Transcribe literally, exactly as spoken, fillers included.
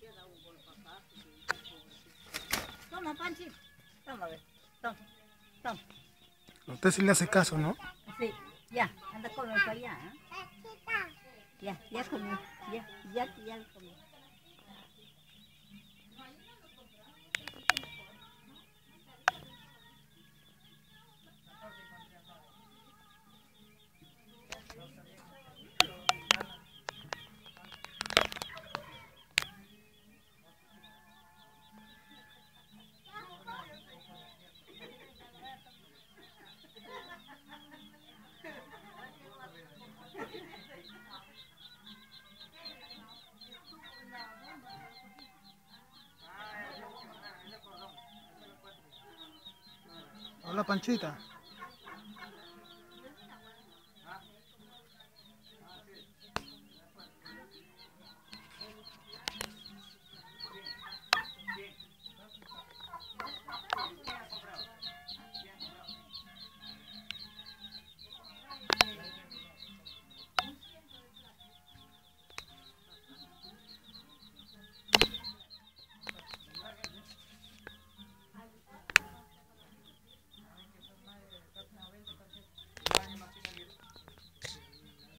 Toma, Panchito. Toma, a ver. Toma. Toma. Usted sí le hace caso, ¿no? Sí, ya. Anda a comer para allá, ¿eh? Ya, ya comió. Ya, ya, ya comió. Hola, Panchita.